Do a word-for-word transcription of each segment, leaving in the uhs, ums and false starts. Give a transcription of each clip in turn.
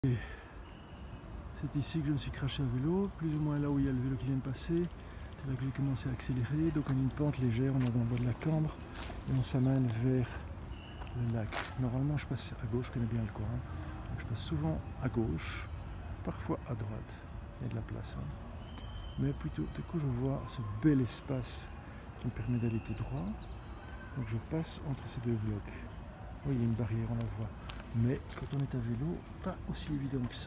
C'est ici que je me suis craché à vélo, plus ou moins là où il y a le vélo qui vient de passer. C'est là que j'ai commencé à accélérer, donc on a une pente légère, on est dans le bas de la Cambre et on s'amène vers le lac. Normalement je passe à gauche, je connais bien le coin, donc je passe souvent à gauche, parfois à droite, il y a de la place. Hein. Mais plutôt, du coup je vois ce bel espace qui me permet d'aller tout droit, donc je passe entre ces deux blocs. Oui, il y a une barrière, on la voit, mais quand on est à vélo, pas aussi évident que ça.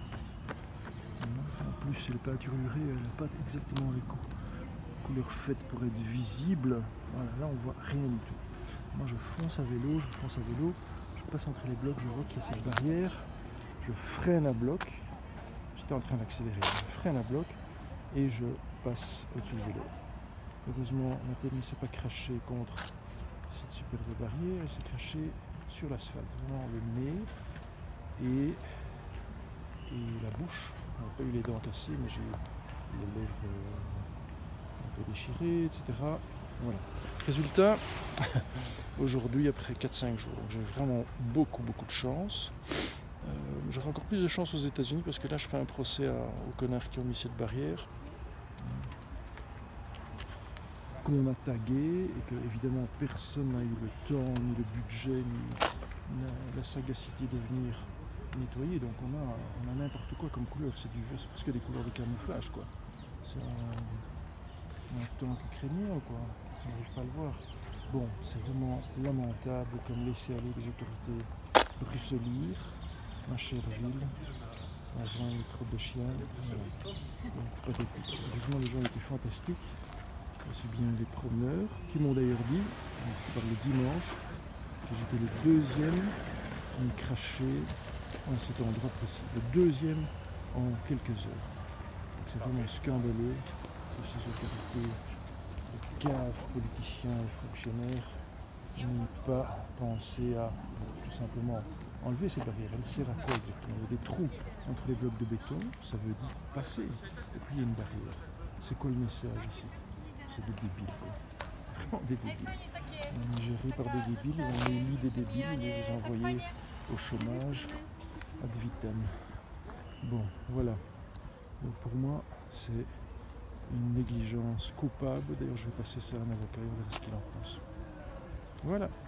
En plus, c'est le peinture murée, elle n'a pas exactement les couleurs faites pour être visible. Voilà, là on voit rien du tout. Moi je fonce à vélo, je fonce à vélo, je passe entre les blocs, je vois qu'il y a cette barrière, je freine à bloc, j'étais en train d'accélérer, je freine à bloc et je passe au-dessus du vélo. Heureusement, ma tête ne s'est pas crachée contre cette superbe barrière, elle s'est crachée sur l'asphalte, vraiment le nez et, et la bouche. On n'a pas eu les dents cassées, mais j'ai eu les lèvres euh, un peu déchirées, et cetera. Voilà. Résultat, aujourd'hui, après quatre cinq jours, j'ai vraiment beaucoup, beaucoup de chance. Euh, J'aurai encore plus de chance aux États-Unis parce que là, je fais un procès à, aux connards qui ont mis cette barrière. Qu'on m'a tagué et que, évidemment, personne n'a eu le temps, ni le budget, ni la, la sagacité de venir nettoyer, donc on a, on a n'importe quoi comme couleur, c'est du vert, c'est presque des couleurs de camouflage quoi. C'est un, un tank ukrainien quoi, on n'arrive pas à le voir. Bon, c'est vraiment lamentable comme laisser aller des autorités bruxellières, ma chère ville, avant une crotte de chien, voilà. Donc pas d'épique. Heureusement les gens étaient fantastiques, c'est bien les promeneurs qui m'ont d'ailleurs dit, je parle le dimanche, que j'étais le deuxième à me cracher à cet endroit précis, le deuxième en quelques heures. C'est vraiment scandaleux que ces autorités, les caves, politiciens et fonctionnaires n'aient pas pensé à tout simplement enlever ces barrières. Elle sert à quoi exactement? Il y a des trous entre les blocs de béton, ça veut dire passer, et puis il y a une barrière. C'est quoi le message ici? C'est des débiles quoi. Vraiment des débiles. On est géré par des débiles, on a émis des débiles, on les a envoyés au chômage ad vitam. Bon, voilà. Donc pour moi, c'est une négligence coupable. D'ailleurs, je vais passer ça à un avocat et on verra ce qu'il en pense. Voilà.